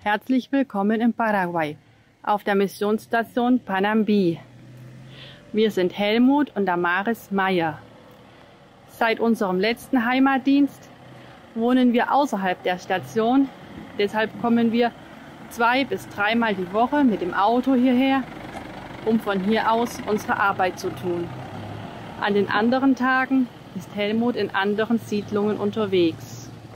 Herzlich willkommen in Paraguay, auf der Missionsstation Panambi. Wir sind Helmut und Damaris Meyer. Seit unserem letzten Heimatdienst wohnen wir außerhalb der Station. Deshalb kommen wir 2- bis 3-mal die Woche mit dem Auto hierher, um von hier aus unsere Arbeit zu tun. An den anderen Tagen ist Helmut in anderen Siedlungen unterwegs.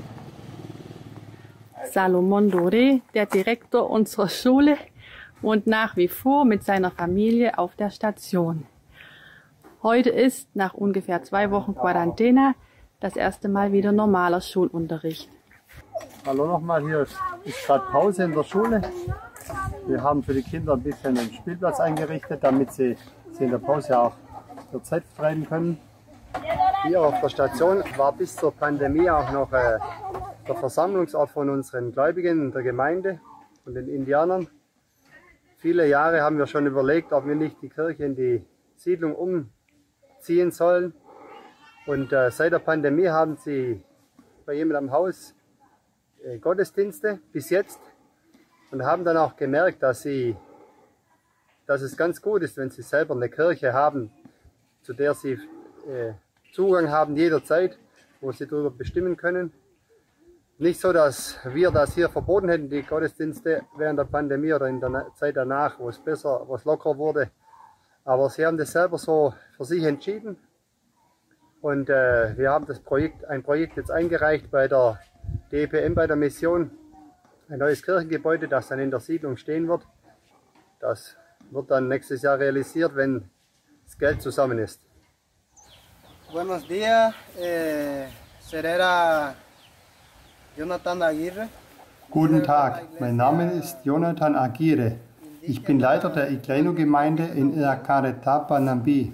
Salomon Dore, der Direktor unserer Schule, wohnt nach wie vor mit seiner Familie auf der Station. Heute ist, nach ungefähr 2 Wochen Quarantäne, das erste Mal wieder normaler Schulunterricht. Hallo nochmal, hier ist gerade Pause in der Schule. Wir haben für die Kinder ein bisschen einen Spielplatz eingerichtet, damit sie in der Pause auch zur Zeit vertreiben können. Hier auf der Station war bis zur Pandemie auch noch der Versammlungsort von unseren Gläubigen, der Gemeinde und den Indianern. Viele Jahre haben wir schon überlegt, ob wir nicht die Kirche in die Siedlung umziehen sollen. Und seit der Pandemie haben sie bei jemandem am Haus Gottesdienste bis jetzt und haben dann auch gemerkt, dass es ganz gut ist, wenn sie selber eine Kirche haben, zu der sie Zugang haben jederzeit, wo sie darüber bestimmen können. Nicht so, dass wir das hier verboten hätten, die Gottesdienste während der Pandemie oder in der Zeit danach, wo es locker wurde. Aber sie haben das selber so für sich entschieden. Und wir haben ein Projekt jetzt eingereicht bei der DEPM, bei der Mission. Ein neues Kirchengebäude, das dann in der Siedlung stehen wird. Das wird dann nächstes Jahr realisiert, wenn das Geld zusammen ist. Buenos días, Serera Jonathan Aguirre. Guten Tag, mein Name ist Jonathan Aguirre. Ich bin Leiter der Igleino-Gemeinde in Yacaretá, Panambi.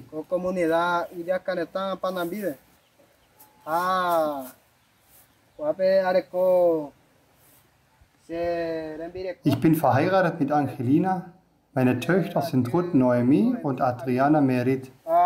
Ich bin verheiratet mit Angelina. Meine Töchter sind Ruth Noemi und Adriana Merit.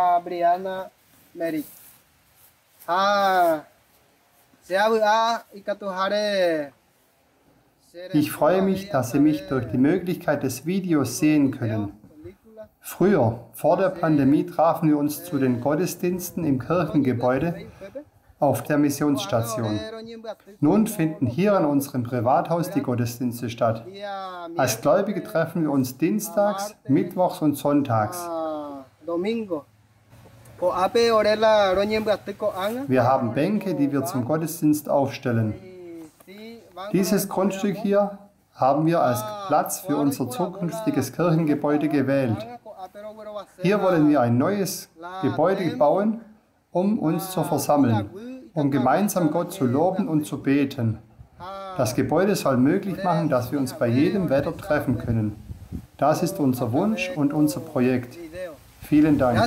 Ich freue mich, dass Sie mich durch die Möglichkeit des Videos sehen können. Früher, vor der Pandemie, trafen wir uns zu den Gottesdiensten im Kirchengebäude auf der Missionsstation. Nun finden hier an unserem Privathaus die Gottesdienste statt. Als Gläubige treffen wir uns dienstags, mittwochs und sonntags. Wir haben Bänke, die wir zum Gottesdienst aufstellen. Dieses Grundstück hier haben wir als Platz für unser zukünftiges Kirchengebäude gewählt. Hier wollen wir ein neues Gebäude bauen, um uns zu versammeln, um gemeinsam Gott zu loben und zu beten. Das Gebäude soll möglich machen, dass wir uns bei jedem Wetter treffen können. Das ist unser Wunsch und unser Projekt. Vielen Dank.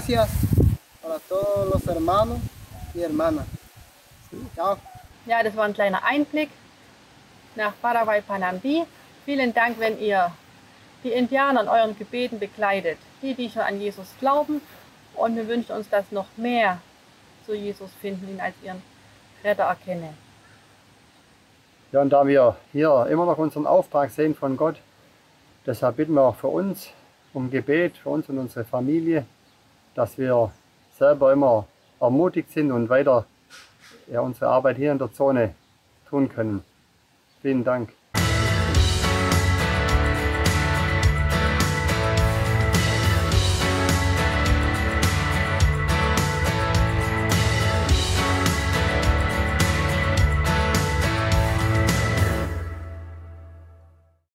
Ja, das war ein kleiner Einblick nach Paraguay, Panambi. Vielen Dank, wenn ihr die Indianer in euren Gebeten begleitet, die schon an Jesus glauben. Und wir wünschen uns, dass noch mehr zu Jesus finden, ihn als ihren Retter erkennen. Ja, und da wir hier immer noch unseren Auftrag sehen von Gott, deshalb bitten wir auch für uns um Gebet, für uns und unsere Familie, dass wir selber immer ermutigt sind und weiter unsere Arbeit hier in der Zone tun können. Vielen Dank.